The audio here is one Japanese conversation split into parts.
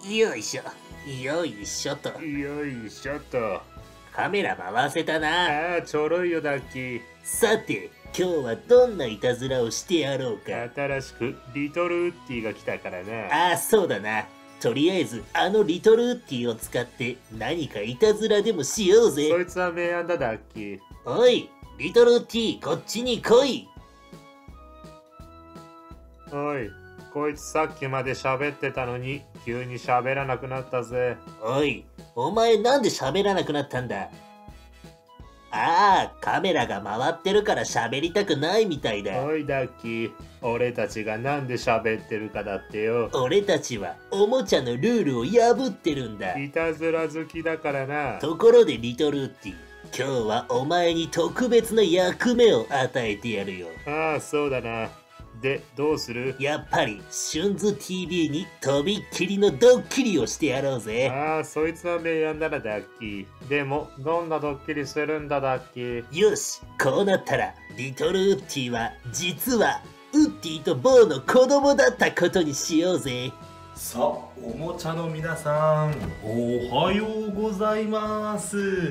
よいしょ。よいしょと。 よいしょと。 カメラ回せたな。 ああ、ちょろいよ、ダッキー。 さて、今日はどんないたずらをしてやろうか。 新しくリトルウッディが来たからな。 ああ、そうだな。とりあえず、あのリトルウッディを使って何かいたずらでもしようぜ。 そいつは名案だ、ダッキー。 おい、リトルウッディ、こっちに来い。 おい、こいつさっきまで喋ってたのに急に喋らなくなったぜ。 おい、お前なんで喋らなくなったんだ。ああ、カメラが回ってるから喋りたくないみたいだ。 おい、ダッキー。俺たちがなんで喋ってるかだってよ。 俺たちはおもちゃのルールを破ってるんだ。 いたずら好きだからな。 ところでリトルウッディ、今日はお前に特別な役目を与えてやるよ。 ああ、そうだな。で、どうする？ やっぱり、シュンズ TV にとびっきりのドッキリをしてやろうぜ。 ああ、そいつは名案だな、ダッキー。でも、どんなドッキリするんだ、ダッキー。 よし、こうなったら、リトルウッディは、実は、ウッディとボーの子供だったことにしようぜ。 さあ、おもちゃの皆さん、おはようございます。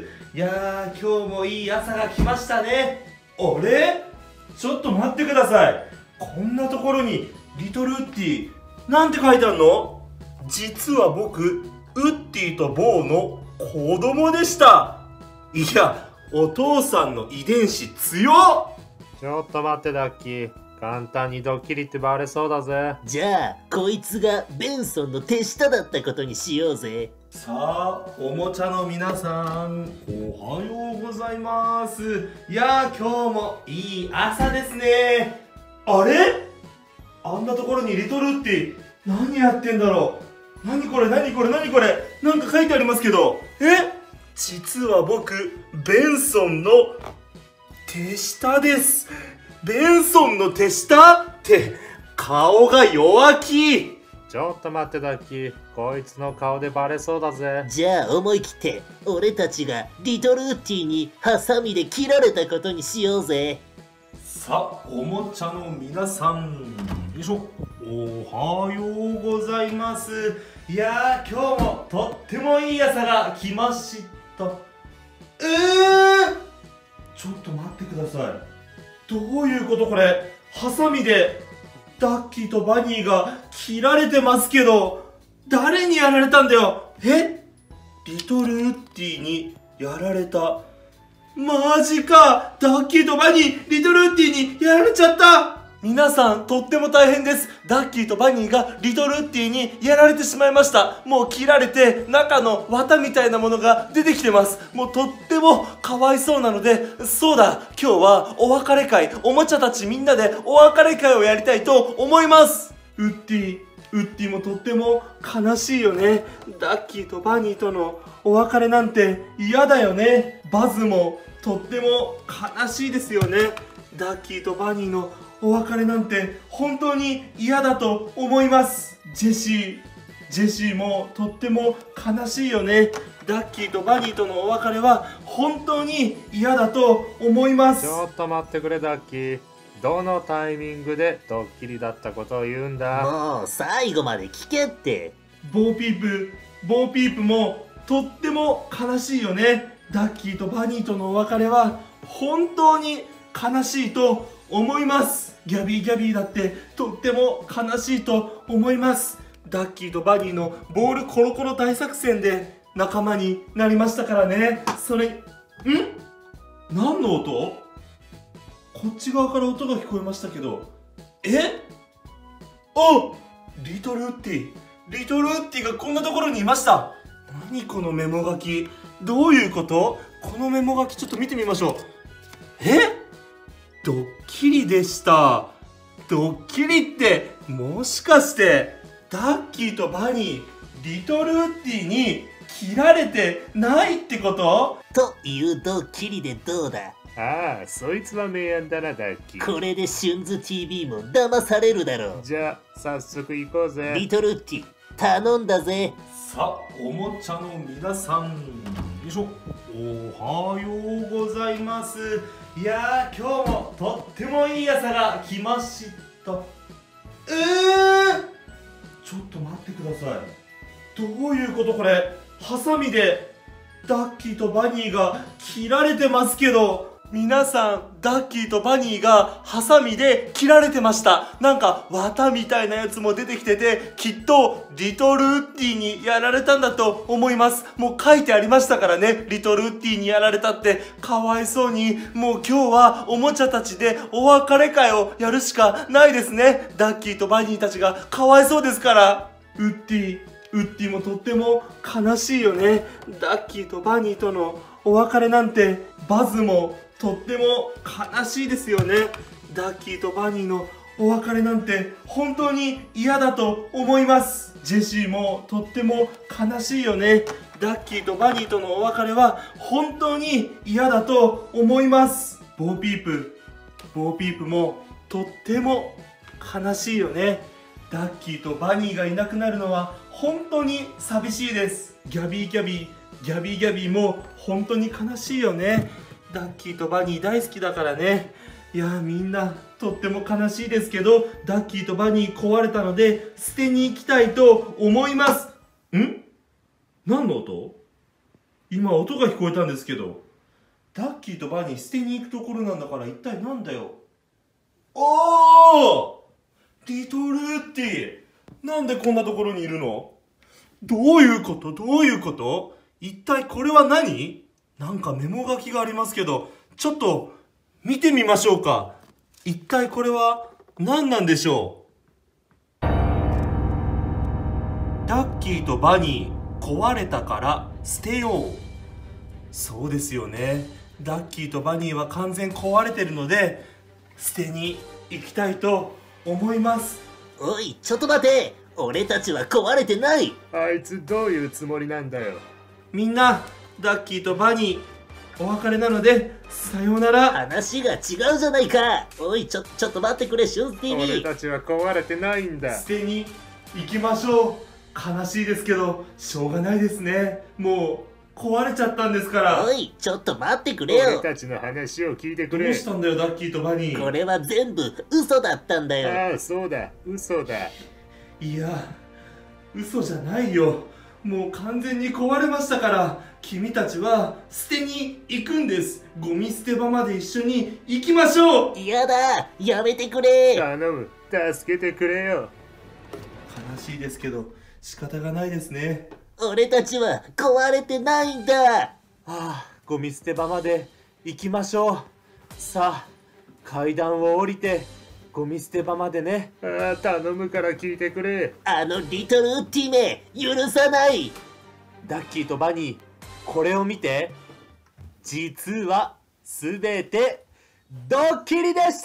いやー、今日もいい朝が来ましたね。あれ？ちょっと待ってください。こんなところにリトルウッディなんて書いてあるの？実は僕ウッディとボーの子供でした。いや、お父さんの遺伝子強っ。 ちょっと待って、ダッキー。簡単にドッキリってバレそうだぜ。 じゃあ、こいつがベンソンの手下だったことにしようぜ。 さあ、おもちゃの皆さん、おはようございます。いやー、今日もいい朝ですね。あれ？あんなところにリトルウッディ何やってんだろう。何これ何これ何これ、なんか書いてありますけど、実は僕ベンソンの手下です。ベンソンの手下って顔が弱気。 ちょっと待って、ダッキー。こいつの顔でバレそうだぜ。 じゃあ思い切って俺たちがリトルウッディにハサミで切られたことにしようぜ。 さあ、おもちゃの皆さん、よいしょ。おはようございます。いやー、今日もとってもいい朝が来ました。ちょっと待ってください。どういうことこれ？ハサミでダッキーとバニーが切られてますけど、誰にやられたんだよ？リトルウッディにやられた。マジか！ダッキーとバニー、リトルウッディにやられちゃった！皆さん、とっても大変です。ダッキーとバニーがリトルウッディにやられてしまいました。もう切られて、中の綿みたいなものが出てきてます。もうとってもかわいそうなので、そうだ、今日はお別れ会、おもちゃたちみんなでお別れ会をやりたいと思います。ウッディもとっても悲しいよね。ダッキーとバニーとのお別れなんて嫌だよね。バズもとっても悲しいですよね。ダッキーとバニーのお別れなんて本当に嫌だと思います。ジェシーもとっても悲しいよね。ダッキーとバニーとのお別れは本当に嫌だと思います。 ちょっと待ってくれ、ダッキー。どのタイミングでドッキリだったことを言うんだ？ もう最後まで聞けって。 ボーピープもとっても悲しいよね。ダッキーとバニーとのお別れは本当に悲しいと思います。ギャビーだってとっても悲しいと思います。ダッキーとバニーのボールコロコロ大作戦で仲間になりましたからね。何の音？こっち側から音が聞こえましたけど、リトルウッディがこんなところにいました。何このメモ書き、どういうこと？このメモ書きちょっと見てみましょう。ドッキリでした。ドッキリってもしかしてダッキーとバニー、リトルウッディに切られてないってこと？ というドッキリでどうだ？ ああ、そいつは名案だな、ダッキー。 これでシュンズ TV も騙されるだろう。 じゃあ、早速行こうぜ。 リトルウッディ、頼んだぜ。 さあ、おもちゃの皆さん、よいしょ。おはようございます。いやー、今日もとってもいい朝が来ました。ちょっと待ってください。 どういうことこれ、ハサミでダッキーとバニーが切られてますけど。皆さん、ダッキーとバニーがハサミで切られてました。なんか綿みたいなやつも出てきてて、きっとリトルウッディにやられたんだと思います。もう書いてありましたからね、リトルウッディにやられたって。かわいそうに。もう今日はおもちゃたちでお別れ会をやるしかないですね。ダッキーとバニーたちがかわいそうですから。ウッディもとっても悲しいよね。ダッキーとバニーとのお別れなんて。バズもとっても悲しいですよね。ダッキーとバニーのお別れなんて本当に嫌だと思います。ジェシーもとっても悲しいよね。ダッキーとバニーとのお別れは本当に嫌だと思います。ボーピープもとっても悲しいよね。ダッキーとバニーがいなくなるのは本当に寂しいです。ギャビーも本当に悲しいよね。ダッキーとバニー大好きだからね。いやー、みんなとっても悲しいですけど、ダッキーとバニー壊れたので捨てに行きたいと思います。何の音？今音が聞こえたんですけど。ダッキーとバニー捨てに行くところなんだから、一体なんだよ。おー！リトルウッディ、なんでこんなところにいるの？どういうこと？一体これは何？なんかメモ書きがありますけど、ちょっと見てみましょうか。一体これは何なんでしょう？ダッキーとバニー、壊れたから捨てよう。そうですよね。ダッキーとバニーは完全壊れてるので、捨てに行きたいと思います。 おい、ちょっと待て。俺たちは壊れてない。 あいつどういうつもりなんだよ。 みんな、ダッキーとバニー、お別れなので、さようなら。 話が違うじゃないか。おい、ちょっと待ってくれ、シュンス TV。 俺たちは壊れてないんだ。 捨てに行きましょう。悲しいですけど、しょうがないですね。もう、壊れちゃったんですから。 おい、ちょっと待ってくれよ。 俺たちの話を聞いてくどれ。 うしたんだよ、ダッキーとバニー。 これは全部嘘だったんだよ。 ああ、そうだ、嘘だ。 いや、嘘じゃないよ。もう完全に壊れましたから、君たちは捨てに行くんです。ゴミ捨て場まで一緒に行きましょう。 嫌だ、やめてくれ。 頼む、助けてくれよ。 悲しいですけど、仕方がないですね。 俺たちは壊れてないんだ。 ゴミ捨て場まで行きましょう。さあ、階段を降りてゴミ捨て場までね。頼むから聞いてくれ。 あのリトルウッディめ、許さない。 ダッキーとバニー、これを見て。実はすべてドッキリでした。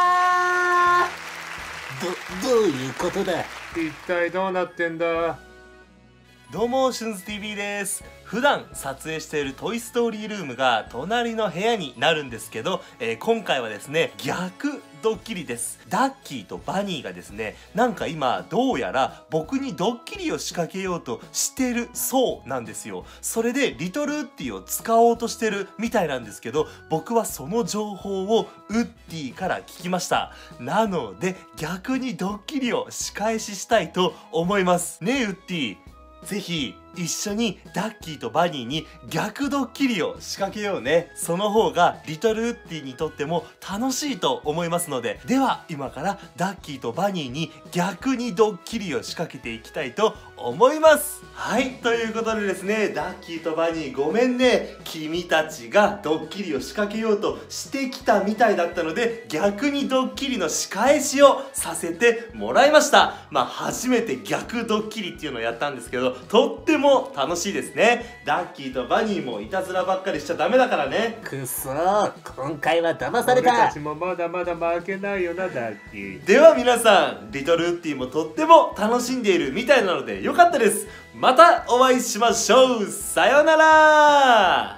どういうことだ。 一体どうなってんだ。 どうも、シュンズ TV です。普段撮影しているトイストーリールームが隣の部屋になるんですけど、今回はですね、逆ドッキリです。ダッキーとバニーがですね、なんか今どうやら僕にドッキリを仕掛けようとしてるそうなんですよ。それでリトルウッディを使おうとしてるみたいなんですけど、僕はその情報をウッディから聞きました。なので逆にドッキリを仕返ししたいと思います。ねえウッディ、ぜひ一緒にダッキーとバニーに逆ドッキリを仕掛けようね。その方がリトルウッディにとっても楽しいと思いますので、では今からダッキーとバニーに逆にドッキリを仕掛けていきたいと思います。はい、ということでですね、ダッキーとバニーごめんね。君たちがドッキリを仕掛けようとしてきたみたいだったので、逆にドッキリの仕返しをさせてもらいました。初めて逆ドッキリっていうのをやったんですけど、とっても楽しいですね。ダッキーとバニーもいたずらばっかりしちゃダメだからね。 くそー、今回は騙され俺たた。 ちもまだまだ負けないよな、ダッキー。 では皆さん、リトルウッディもとっても楽しんでいるみたいなのでよかったです。またお会いしましょう。さようなら。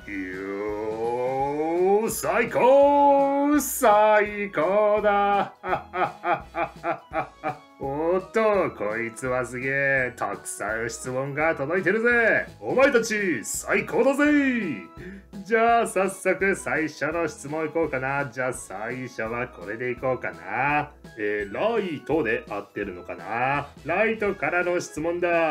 最高だ。おっと、こいつはすげえ。たくさん質問が届いてるぜ。お前たち最高だぜ。じゃあ早速最初の質問いこうかな。じゃあ最初はこれでいこうかな。ライトで合ってるのかな。ライトからの質問だ。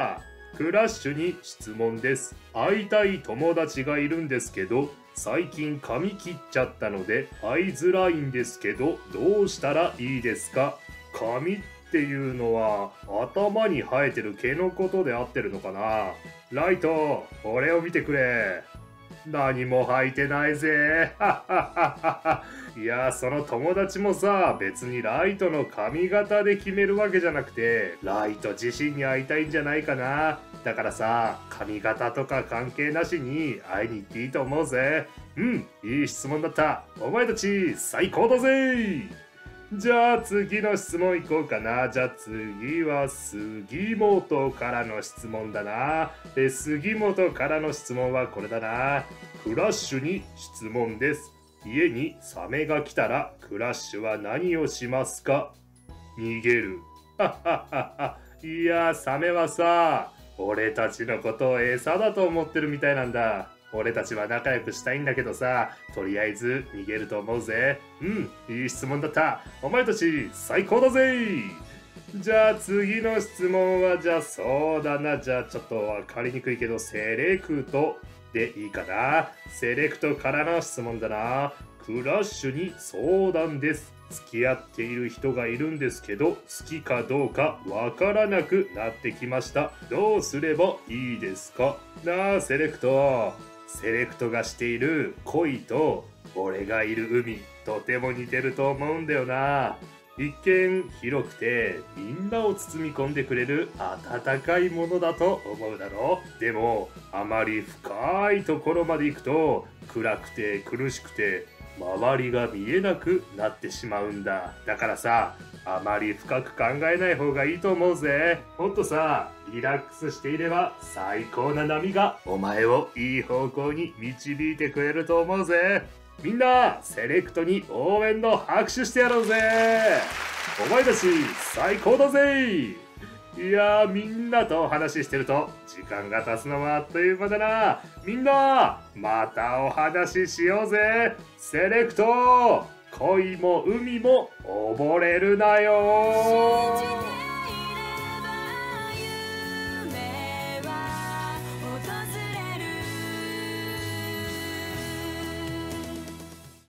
クラッシュに質問です。会いたい友達がいるんですけど、最近髪切っちゃったので会いづらいんですけど、どうしたらいいですか？髪っていうのは頭に生えてる毛のことで合ってるのかな？ライト、俺を見てくれ。何も履いてないぜ。いや、その友達もさ、別にライトの髪型で決めるわけじゃなくて、ライト自身に会いたいんじゃないかな。だからさ、髪型とか関係なしに会いに行っていいと思うぜ。うん、いい質問だった。お前たち最高だぜ。じゃあ次の質問いこうかな。じゃあ次は杉本からの質問だな。杉本からの質問はこれだな。クラッシュに質問です。家にサメが来たらクラッシュは何をしますか？逃げる。いや、サメはさ、俺たちのことを餌だと思ってるみたいなんだ。俺たちは仲良くしたいんだけどさ、とりあえず逃げると思うぜ。うん、いい質問だった。お前たち最高だぜ。じゃあ次の質問は、じゃあそうだな、じゃあちょっと分かりにくいけど、セレクトでいいかな。セレクトからの質問だな。クラッシュに相談です。付き合っている人がいるんですけど、好きかどうかわからなくなってきました。どうすればいいですか？なあ、セレクト。セレクトがしている恋と俺がいる海、とても似てると思うんだよな。一見広くてみんなを包み込んでくれる温かいものだと思うだろう。でもあまり深いところまで行くと暗くて苦しくて周りが見えなくなってしまうんだ。だからさ、あまり深く考えない方がいいと思うぜ。ほんとさ、リラックスしていれば最高な波がお前をいい方向に導いてくれると思うぜ。みんなセレクトに応援の拍手してやろうぜ。お前たち最高だぜ。いやー、みんなとお話ししてると時間が経つのはあっという間だな。みんなまたお話ししようぜ。セレクト、恋も海も溺れるなよ。